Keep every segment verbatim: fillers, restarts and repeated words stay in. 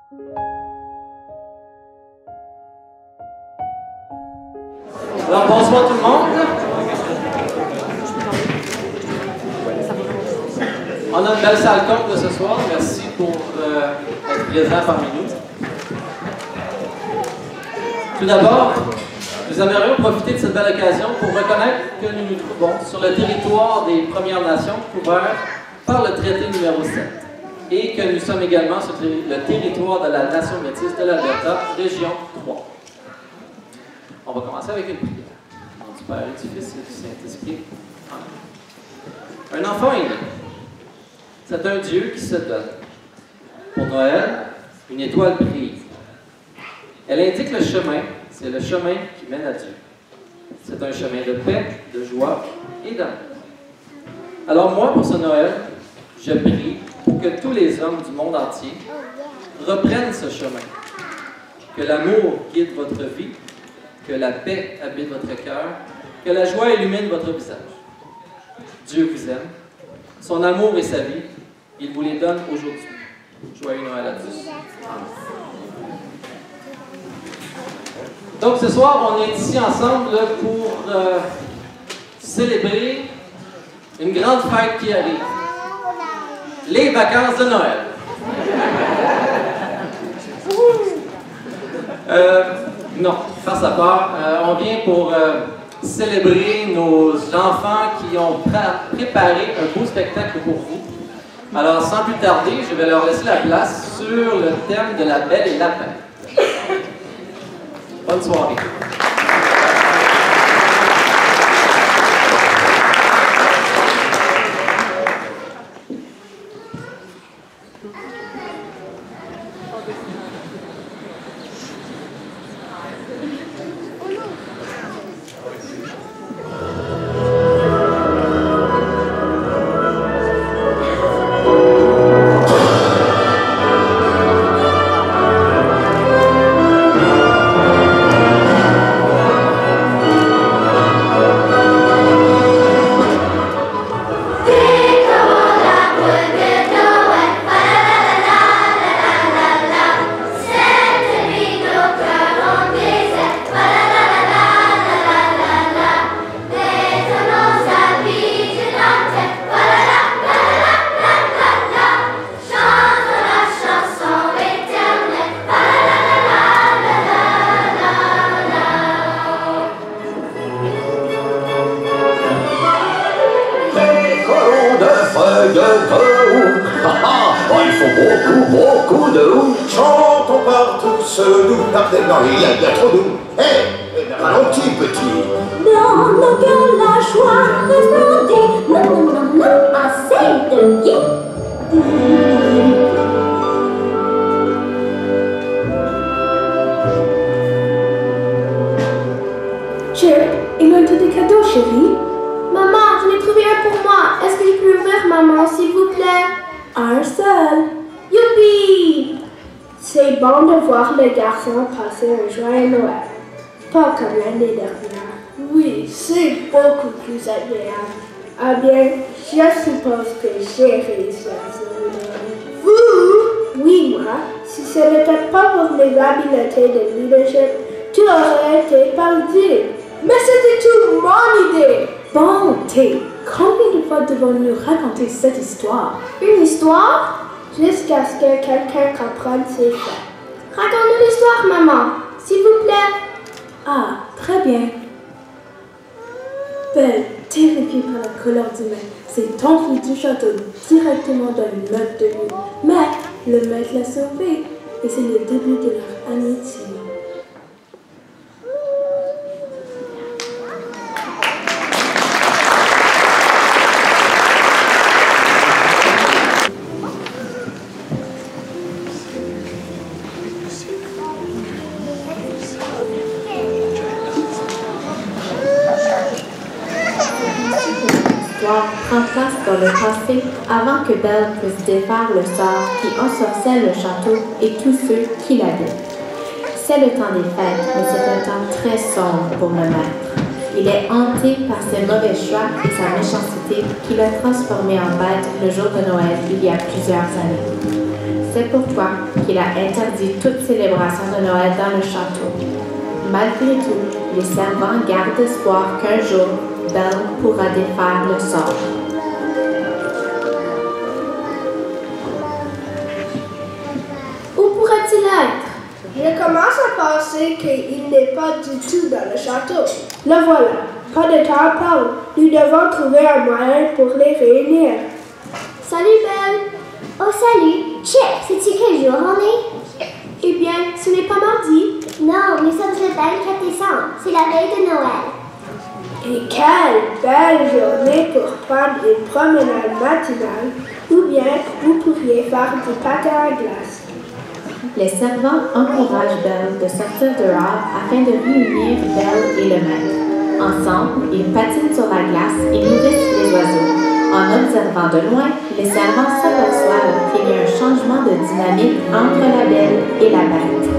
Alors, bonsoir tout le monde. On a une belle salle comble ce soir. Merci pour euh, être présent parmi nous. Tout d'abord, nous aimerions profiter de cette belle occasion pour reconnaître que nous nous trouvons sur le territoire des Premières Nations couvertes par le traité numéro sept et que nous sommes également sur le territoire de la Nation métisse de l'Alberta, région trois. On va commencer avec une prière. Au nom du Père et du Fils et du Saint-Esprit. Amen. Un enfant est né. C'est un Dieu qui se donne. Pour Noël, une étoile brille. Elle indique le chemin, c'est le chemin qui mène à Dieu. C'est un chemin de paix, de joie et d'amour. Alors moi, pour ce Noël, je prie pour que tous les hommes du monde entier reprennent ce chemin. Que l'amour guide votre vie, que la paix habite votre cœur, que la joie illumine votre visage. Dieu vous aime, son amour et sa vie, il vous les donne aujourd'hui. Joyeux Noël à tous. Amen. Donc ce soir, on est ici ensemble pour euh, célébrer une grande fête qui arrive. Les vacances de Noël. euh, non, face à part, euh, on vient pour euh, célébrer nos enfants qui ont préparé un beau spectacle pour vous. Alors, sans plus tarder, je vais leur laisser la place sur le thème de la Belle et Lapin. Bonne soirée. Passer un joyeux Noël. Pas comme l'année dernière. Oui, c'est beaucoup plus agréable. Ah bien, je suppose que j'ai réussi à sauver. Vous? Oui, moi. Si ce n'était pas pour mes habiletés de leadership, tu aurais été perdu. Mais c'était toute mon idée. Bon, T, combien de fois devons-nous raconter cette histoire? Une histoire? Jusqu'à ce que quelqu'un comprenne ses faits. Raconte-nous l'histoire, maman, s'il vous plaît. Ah, très bien. Belle, terrifiée par la colère du maître, s'est enfuie du château directement dans le meute de nuit. Mais le maître l'a sauvée et c'est le début de leur amitié. Prend place dans le passé avant que Belle puisse défaire le sort qui ensorcelle le château et tous ceux qui l'habitent. C'est le temps des fêtes, mais c'est un temps très sombre pour le maître. Il est hanté par ses mauvais choix et sa méchanceté qui l'a transformé en bête le jour de Noël il y a plusieurs années. c'est pour toi qu'il a interdit toute célébration de Noël dans le château. Malgré tout, les servants gardent espoir qu'un jour, Belle pourra défaire le sort. Où pourrait-il être? Je commence à penser qu'il n'est pas du tout dans le château. Le voilà. Pas de temps à perdre. Nous devons trouver un moyen pour les réunir. Salut, Belle. Oh, salut. Chip, sais-tu quel jour on est? Eh bien, ce n'est pas mardi. Non, nous sommes le vingt-quatre décembre. C'est la veille de Noël. Et quelle belle journée pour prendre une promenade matinale, ou bien vous pourriez faire du patin à glace. Les servants encouragent Belle de sortir dehors afin de réunir Belle et le maître. Ensemble, ils patinent sur la glace et nourrissent les oiseaux. En observant de loin, les servants s'aperçoivent qu'il y a un changement de dynamique entre la Belle et la Bête.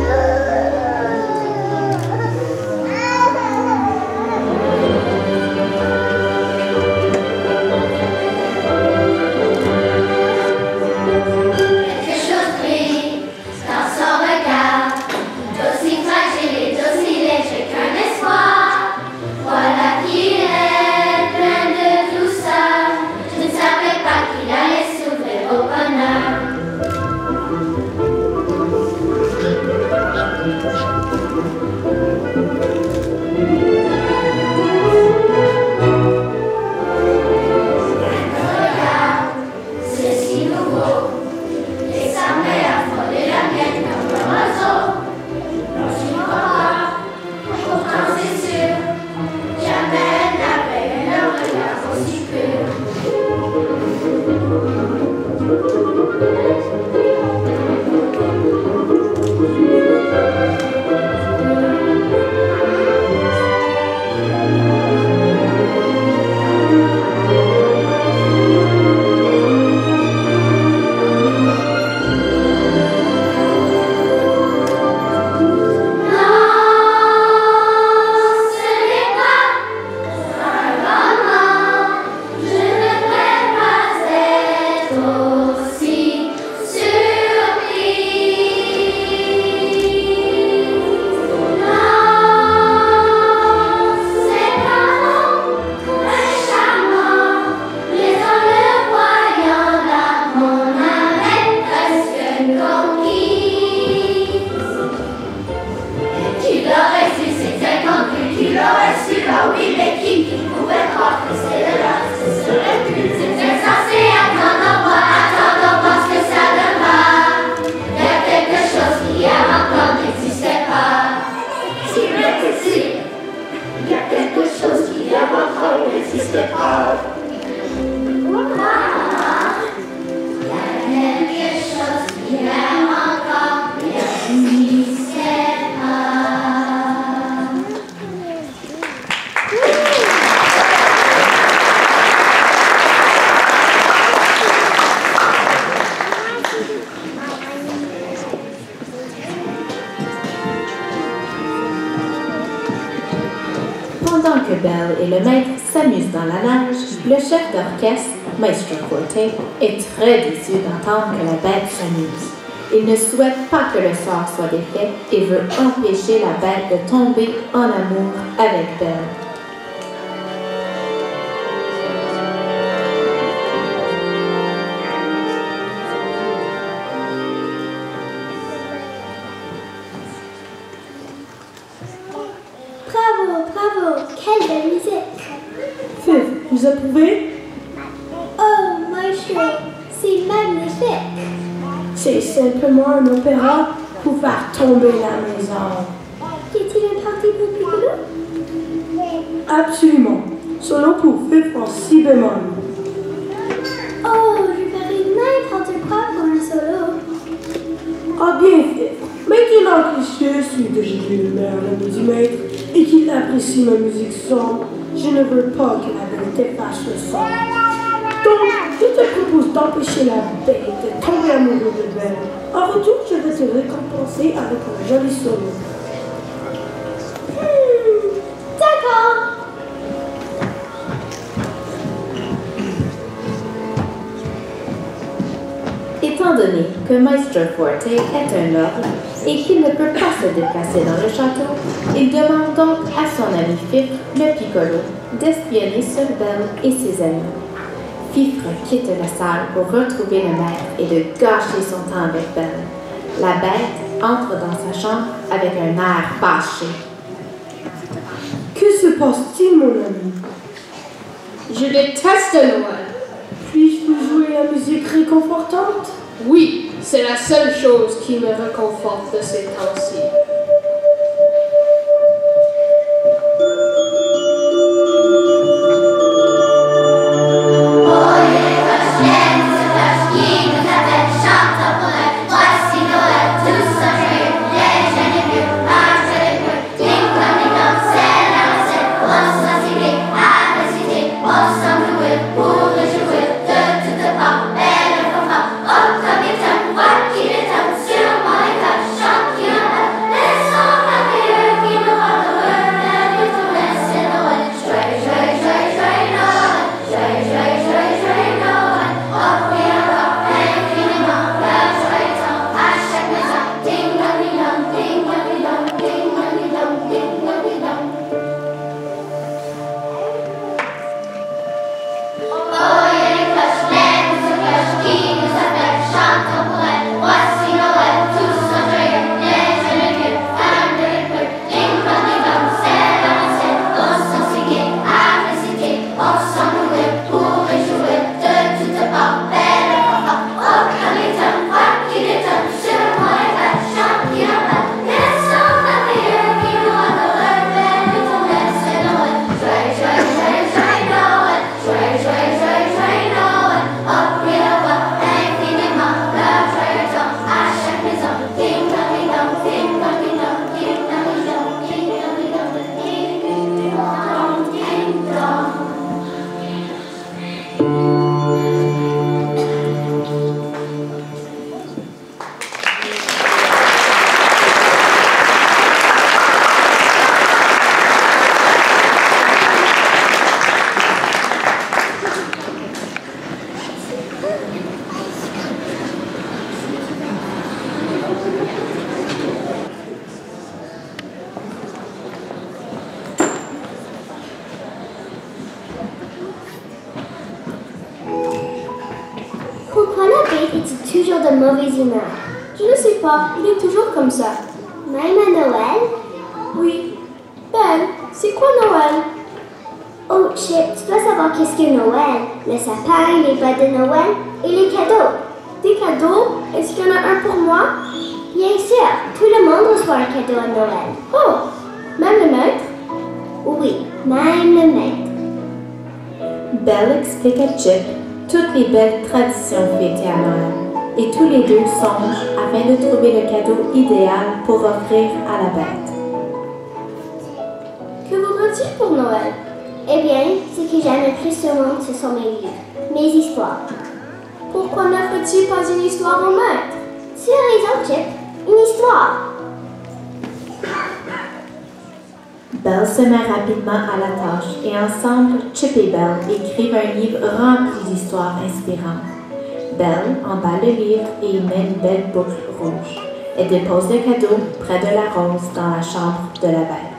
Pendant que Belle et le maître s'amusent dans la nage, le chef d'orchestre, Maestro Forte, est très déçu d'entendre que la bête s'amuse. Il ne souhaite pas que le sort soit défait et veut empêcher la bête de tomber en amour avec Belle. Bravo, bravo. Quelle belle musique. Fif, vous approuvez? Oh, Maestro, c'est magnifique. C'est simplement un opéra pour faire tomber la maison. Y a-t-il une partie pour Piccolo? Absolument. Solo pour Fif en si bémol. Oh, je ferai n'importe quoi pour un solo. Ah bien Fif, mais qu'il apprécie celui que j'ai vu le maire le du maître et qu'il apprécie ma musique sombre, je ne veux pas que la vérité fasse le son. Donc, je te propose d'empêcher la bête de tomber amoureuse de Belle. En retour, je vais te récompenser avec un joli solo. Hmm, d'accord. Étant Étant donné que Maestro Forte est un lord et qu'il ne peut pas se déplacer dans le château, il demande donc à son ami Fifre, le Piccolo, d'espionner sur Belle et ses amis. Fifre quitte la salle pour retrouver le maître et de gâcher son temps avec Belle. La bête entre dans sa chambre avec un air fâché. Que se passe-t-il, mon ami? Je déteste Noël. Puis-je vous jouer la musique réconfortante? Oui, c'est la seule chose qui me réconforte de ces temps-ci. Toujours de mauvaise humeur. Je ne sais pas, il est toujours comme ça. Même à Noël? Oui. Ben, c'est quoi Noël? Oh, Chip, tu dois savoir qu'est-ce que Noël. Le sapin, les boîtes de Noël et les cadeaux. Des cadeaux? Est-ce qu'il y en a un pour moi? Bien sûr, tout le monde reçoit un cadeau à Noël. Oh, même le maître? Oui, même le maître. Belle explique à Chip toutes les belles traditions fêtées à Noël. Et tous les deux songent afin de trouver le cadeau idéal pour offrir à la bête. Que voudrait-il pour Noël? Eh bien, ce que j'aime le plus au monde, ce sont mes livres, mes histoires. Pourquoi n'offre-t-il pas une histoire au maître? Tu as raison, Chip, une histoire. Belle se met rapidement à la tâche et ensemble, Chip et Belle écrivent un livre rempli d'histoires inspirantes. Belle emballe le livre et y met une belle boucle rouge. Elle dépose le cadeau près de la rose dans la chambre de la bête.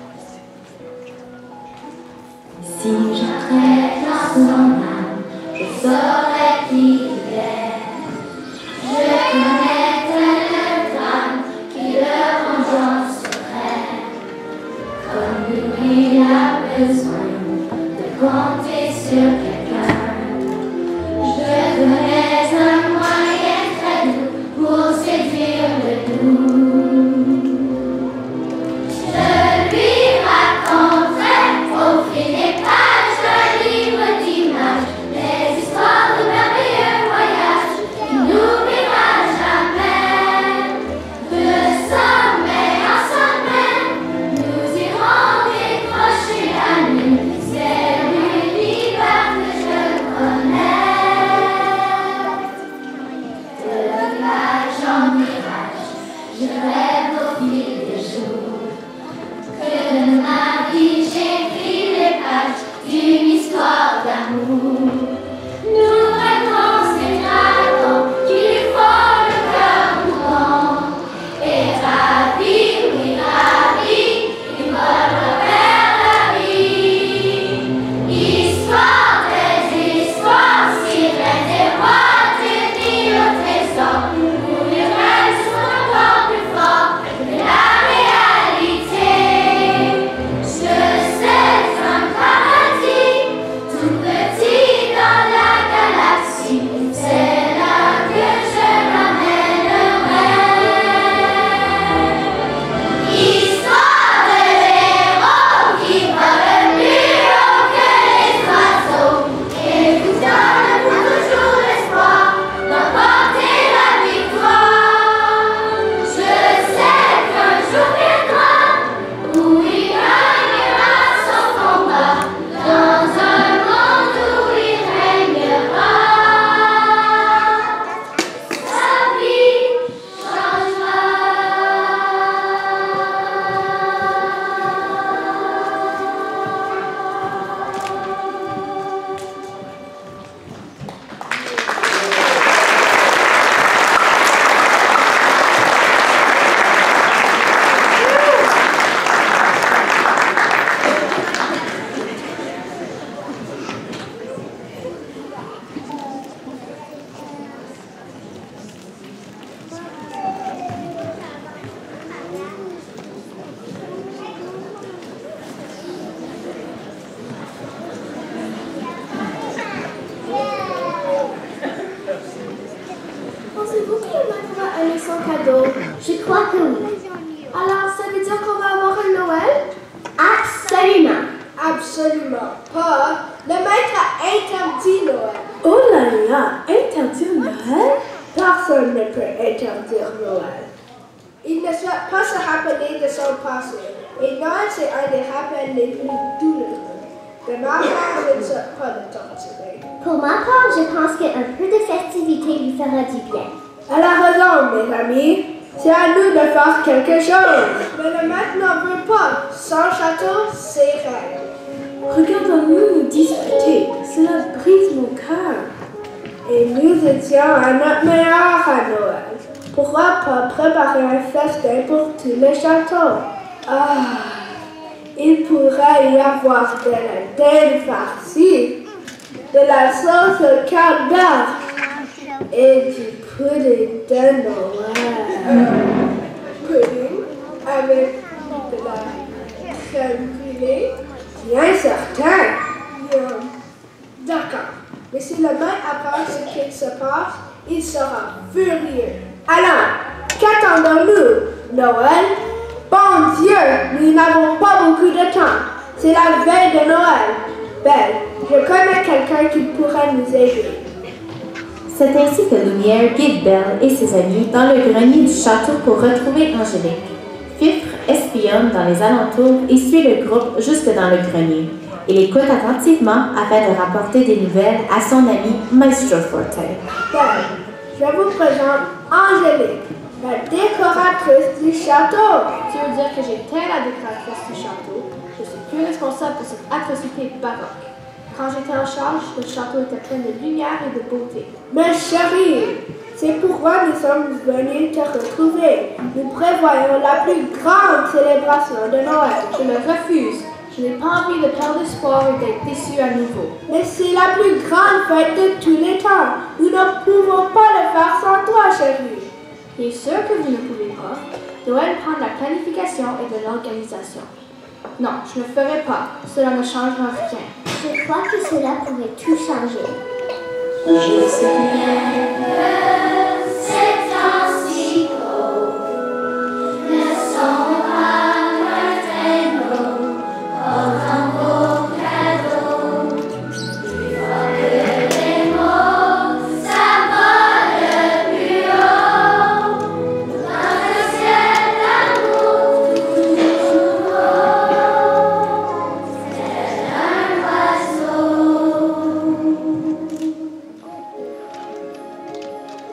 Si j'entrais dans son âme, je saurais qui il est. Je connaîtrais le drame qui le rend suprême. Comme lui, il a besoin de compter sur quelqu'un. Je connais un moyen très doux pour séduire le doux. Je lui raconterai au fil des pages d'un livre d'images les histoires de merveilleux passé. Et Noël, c'est un des rappels les plus douloureux. De ma part, je ne sais pas le torturer. Pour ma part, je pense qu'un peu de festivité lui fera du bien. Elle a raison, mes amis. C'est à nous de faire quelque chose. Mais le maître n'en veut pas. Son château, c'est rêves. Regardons-nous nous disputer. Cela brise mon cœur. Et nous étions à notre meilleur à Noël. Pourquoi pas préparer un festin pour tous les châteaux? Ah, il pourrait y avoir de la dinde farcie, de la sauce au cardard et du pudding de Noël. Pudding avec de la crème brûlée? Bien certain. Bien. D'accord. Mais si le maître apprend ce qu'il se passe, il sera furieux. Alors, qu'attendons-nous? Noël? Bon Dieu, nous n'avons pas beaucoup de temps. C'est la veille de Noël. Belle, je connais quelqu'un qui pourrait nous aider. C'est ainsi que Lumière guide Belle et ses amis dans le grenier du château pour retrouver Angélique. Fifre espionne dans les alentours et suit le groupe jusque dans le grenier. Il écoute attentivement afin de rapporter des nouvelles à son ami Maestro Forte. Belle, je vous présente Angélique, la décoratrice du château. Tu veux dire que j'étais la décoratrice du château? Je suis plus responsable pour cette atrocité baroque. Quand j'étais en charge, le château était plein de lumière et de beauté. Mais chérie, c'est pourquoi nous sommes venus te retrouver. Nous prévoyons la plus grande célébration de Noël. Je le refuse. Je n'ai pas envie de perdre espoir et d'être déçu à nouveau. Mais c'est la plus grande fête de tous les temps. Nous ne pouvons pas le faire sans toi, chérie. Bien sûr que vous ne pouvez pas. Noël prend de la planification et de l'organisation. Non, je ne le ferai pas. Cela ne changera rien. Je crois que cela pourrait tout changer. Je sais que ces temps-ci ne sont pas lointains, portant vos cadeaux. Plus fort que les mots, ça vole plus haut. Dans le ciel d'amour toujours haut, tel un oiseau.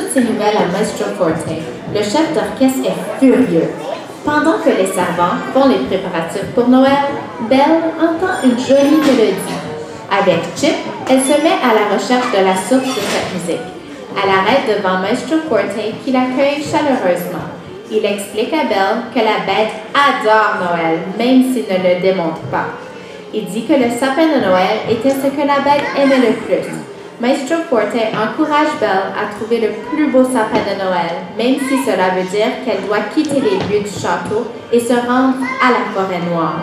ces nouvelles à Maestro Forte, le chef d'orchestre est furieux. Pendant que les servants font les préparatifs pour Noël, Belle entend une jolie mélodie. Avec Chip, elle se met à la recherche de la source de cette musique. Elle arrête devant Maestro Forte qui l'accueille chaleureusement. Il explique à Belle que la bête adore Noël, même s'il ne le démontre pas. Il dit que le sapin de Noël était ce que la bête aimait le plus. Maestro Forte encourage Belle à trouver le plus beau sapin de Noël, même si cela veut dire qu'elle doit quitter les lieux du château et se rendre à la forêt noire.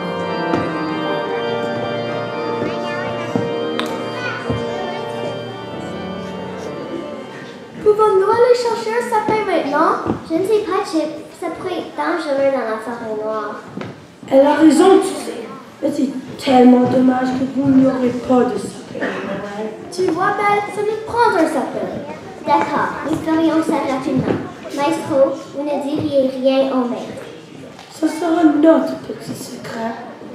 Pouvons-nous aller chercher un sapin maintenant? Je ne sais pas, Chip. Ça pourrait être dangereux dans la forêt noire. Elle a raison, tu sais. Mais c'est tellement dommage que vous n'aurez pas de sapin de Noël. Tu vois, Belle, ça nous prend un sapin. D'accord, nous ferions ça rapidement. Maestro, vous ne diriez rien au maître. Ce sera notre petit secret.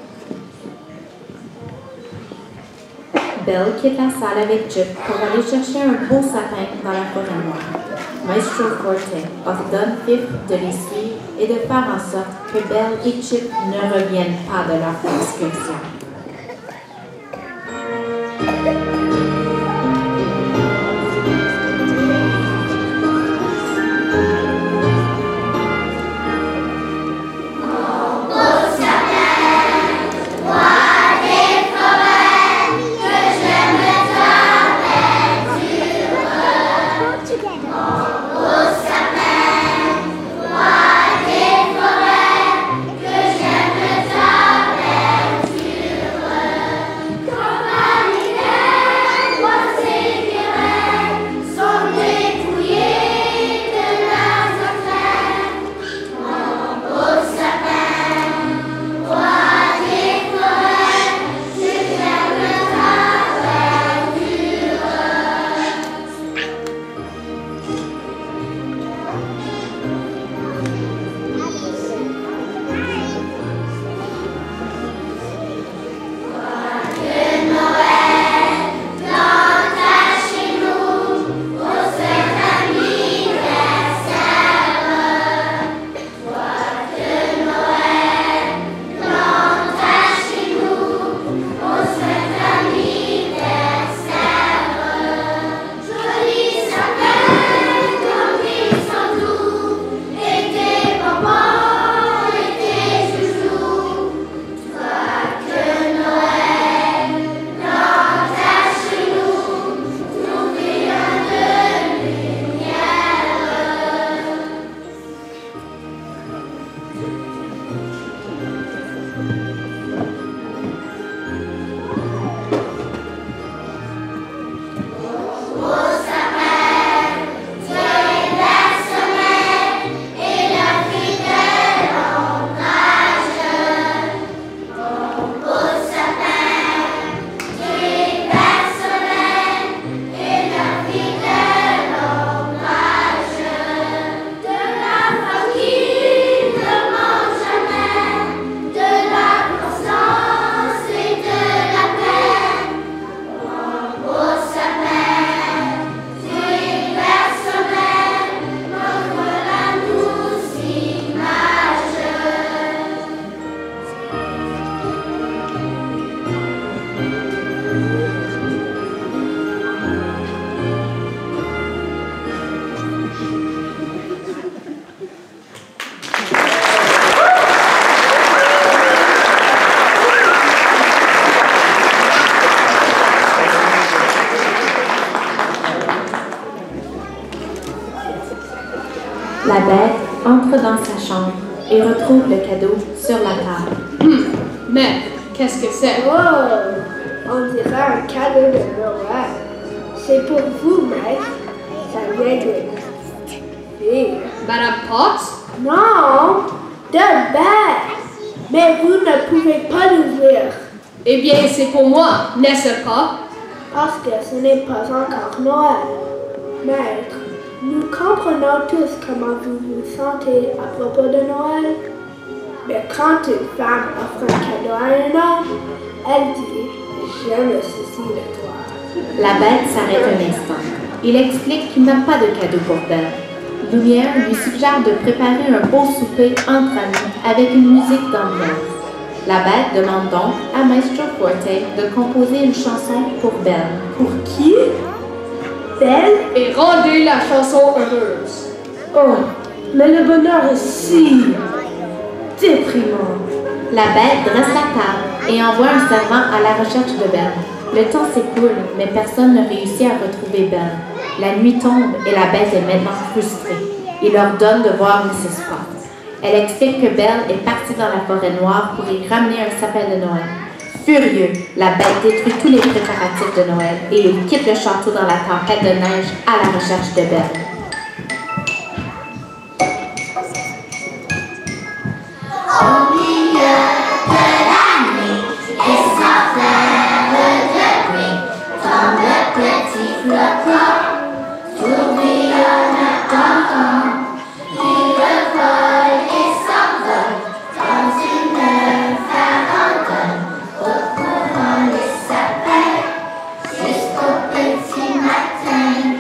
Belle quitte la salle avec Chip pour aller chercher un beau sapin dans la forêt noire. Maestro Forte ordonne Pip de les suivre et de faire en sorte que Belle et Chip ne reviennent pas de leur excursion. La bête entre dans sa chambre et retrouve le cadeau sur la table. Hum, mais qu'est-ce que c'est? Oh, on dirait un cadeau de Noël. C'est pour vous, maître. Ça vient de fille. Madame Potts? Non, de bête. Mais vous ne pouvez pas l'ouvrir. Eh bien, c'est pour moi, n'est-ce pas? Parce que ce n'est pas encore Noël. Maître, nous comprenons tous comment vous vous sentez à propos de Noël. Mais quand une femme offre un cadeau à un homme, elle dit « Je me soucie de toi ». La bête s'arrête un instant. Il explique qu'il n'a pas de cadeau pour Belle. Lumière lui suggère de préparer un beau souper entre amis avec une musique d'ambiance. La bête demande donc à Maestro Forte de composer une chanson pour Belle. Pour qui? Belle? Et rendez la chanson heureuse. Oh, mais le bonheur est si déprimant. La bête dresse la table et envoie un servant à la recherche de Belle. Le temps s'écoule, mais personne ne réussit à retrouver Belle. La nuit tombe et la bête est maintenant frustrée. Il leur donne de voir missus Potts. Elle explique que Belle est partie dans la forêt noire pour y ramener un sapin de Noël. Furieux, la bête détruit tous les préparatifs de Noël et il quitte le château dans la tempête de neige à la recherche de Belle. Au milieu de la nuit, et sans faire de bruit, comme le petit flocon, tourbillonne dans il revole et s'envole dans une farandole, recouvrant les sapins jusqu'au petit matin.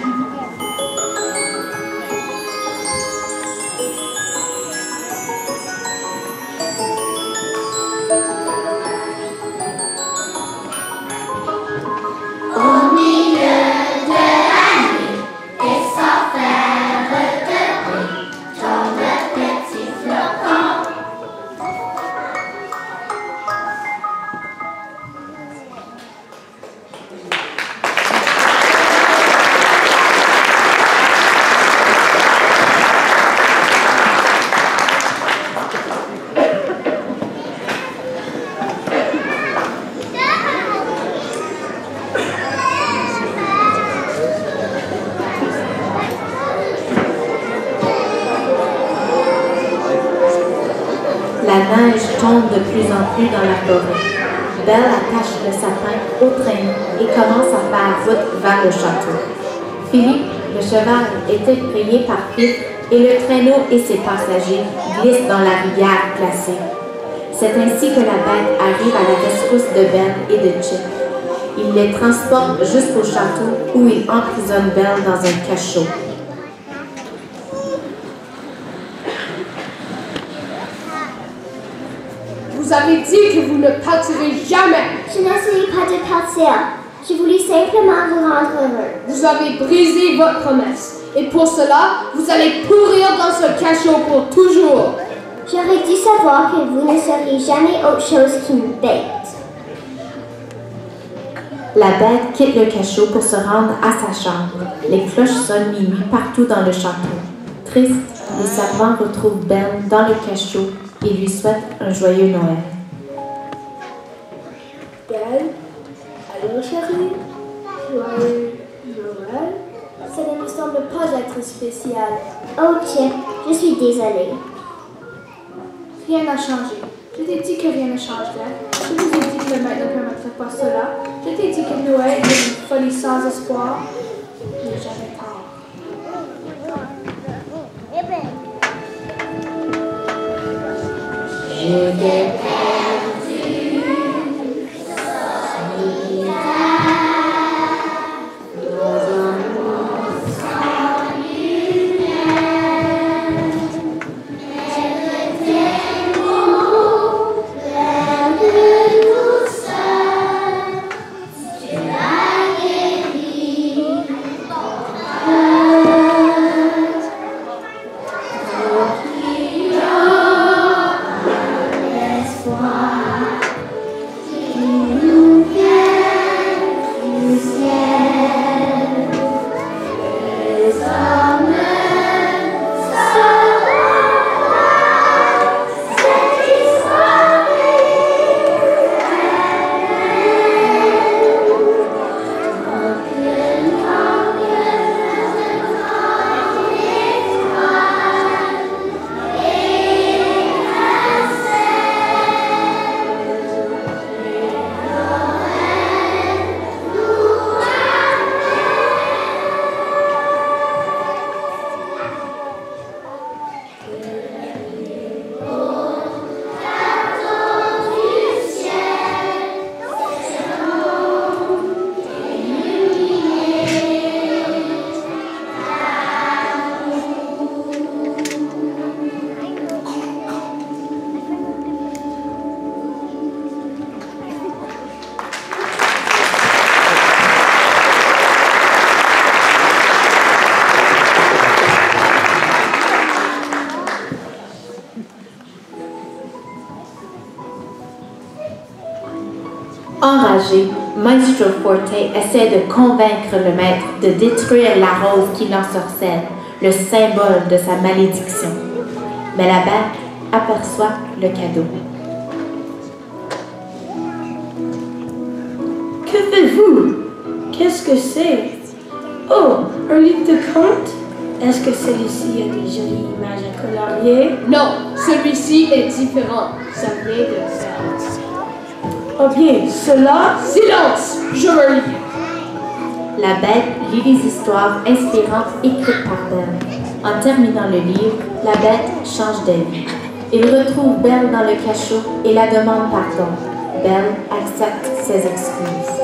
Au milieu de la nuit, et sans faire de bruit, tombe le petit flocon. La neige tombe de plus en plus dans la forêt. Belle attache le sapin au traîneau et commence à faire route vers le château. Philippe, le cheval, est effrayé par Pip et le traîneau et ses passagers glissent dans la rivière glacée. C'est ainsi que la bête arrive à la rescousse de Belle et de Chip. Il les transporte jusqu'au château où il emprisonne Belle dans un cachot. Vous avez dit que vous ne partirez jamais. Je n'essayais pas de partir. Je voulais simplement vous rendre heureux. Vous avez brisé votre promesse. Et pour cela, vous allez pourrir dans ce cachot pour toujours. J'aurais dû savoir que vous ne seriez jamais autre chose qu'une bête. La bête quitte le cachot pour se rendre à sa chambre. Les cloches sonnent minuit partout dans le château. Triste, les servants retrouvent Belle dans le cachot et lui souhaitent un joyeux Noël. Belle, allô chérie, joyeux Noël. Ça ne me semble pas être spécial. Oh Chip, je suis désolée. Rien n'a changé. Je t'ai dit que rien ne changerait. Je vous ai dit que le maître ne permettrait pas cela. Je t'ai dit que Noël est une folie sans espoir. Mais j'avais tort. Je t'ai perdu, solitaire, dans un monde sans lumière. Mais de tes mots, pleins de douceur, tu as guéri mon cœur. Mon client, Enragé, Maestro Forte essaie de convaincre le maître de détruire la rose qui l'ensorcelle, le symbole de sa malédiction. Mais la bête aperçoit le cadeau. Que faites-vous? Qu'est-ce que c'est? Oh, un livre de contes? Est-ce que celui-ci a des jolies images à colorier? Non, celui-ci est différent. Ça vient de faire. Oh bien, cela... Silence! Je me lis. La bête lit les histoires inspirantes écrites par Belle. En terminant le livre, la bête change d'avis. Il retrouve Belle dans le cachot et la demande pardon. Belle accepte ses excuses.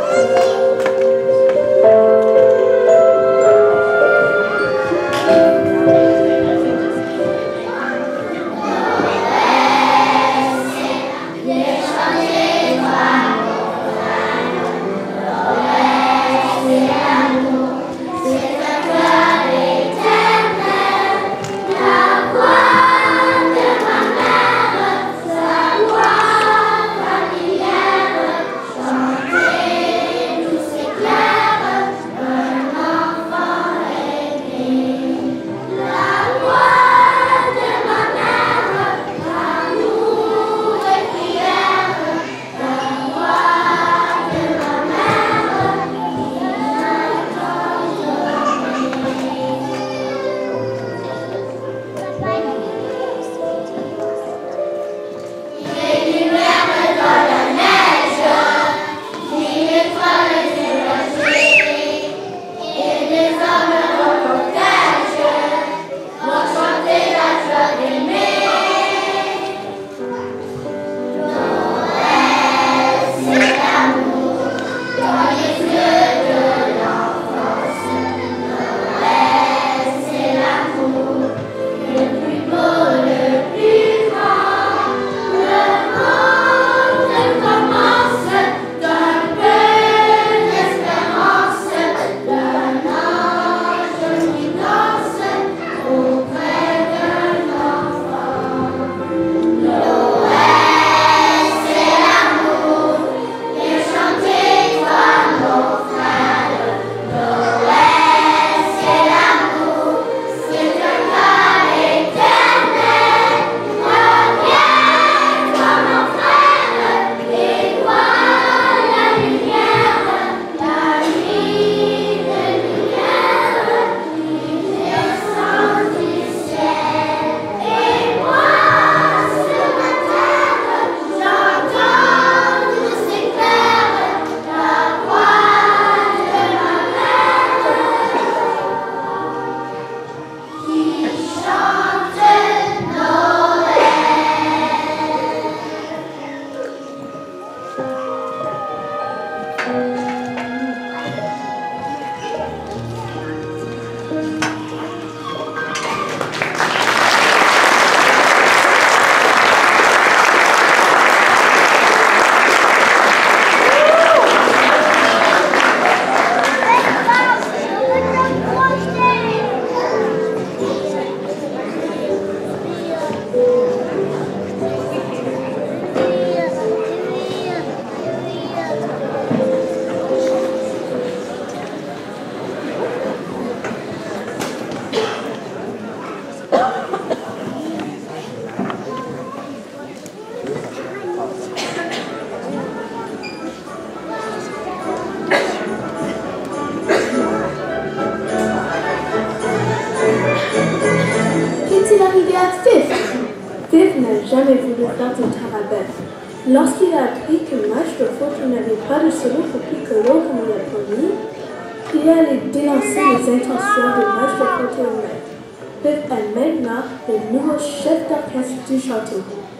jamais voulu faire du tarabelle. Lorsqu'il a appris que Maestro Forte n'avait pas de solo pour Piccolo comme il a promis, il est allé dénoncer les intentions de Maestro Forte au maître. Biff est maintenant le nouveau chef d'orchestre du château.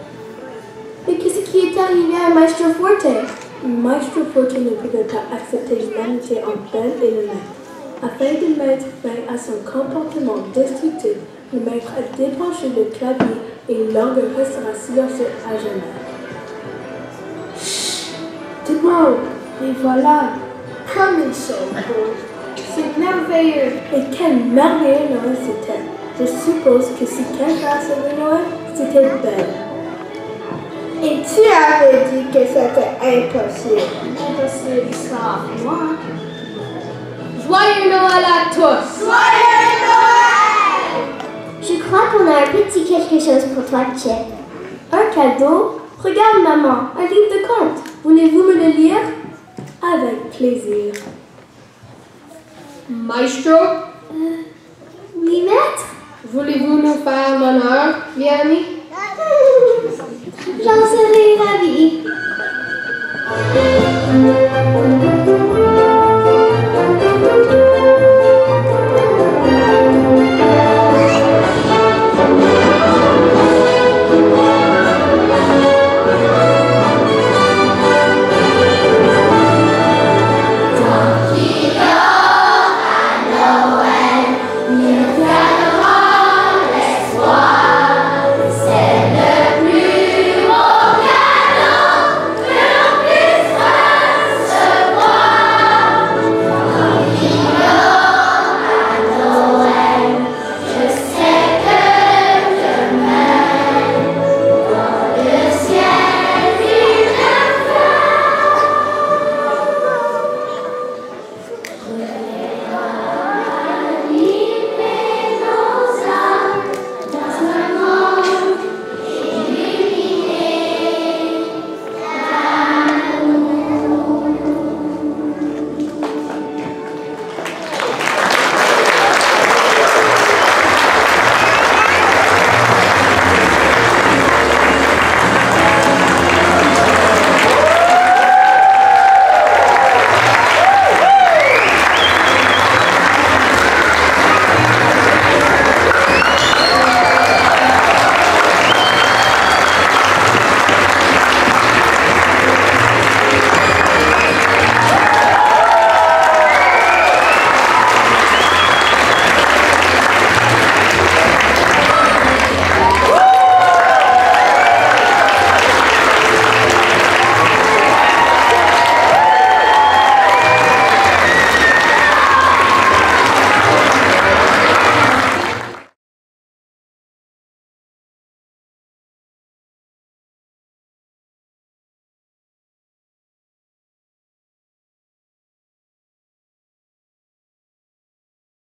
Mais qu'est-ce qui est arrivé à Maestro Forte? Maestro Forte ne pouvait pas accepter l'humanité entre Belle et le maître. Afin de mettre fin à son comportement destructif, le maître a débranché le clavier et l'orgue restera silencieux à jamais. Chut! Dis-moi, et voilà, comme ils sont beaux. C'est merveilleux! Et quel merveilleux Noël c'était! Je suppose que si quelqu'un a sauvé Noël, c'était Belle. Et tu avais dit que c'était impossible. Impossible, ça, moi. Joyeux Noël à tous! Joyeux Noël! Je crois qu'on a un petit quelque chose pour toi, Chet. Un cadeau? Regarde, maman, un livre de contes. Voulez-vous me le lire? Avec plaisir. Maestro, Euh, oui, maître? voulez-vous nous faire l'honneur, bien ami? J'en serais ravie.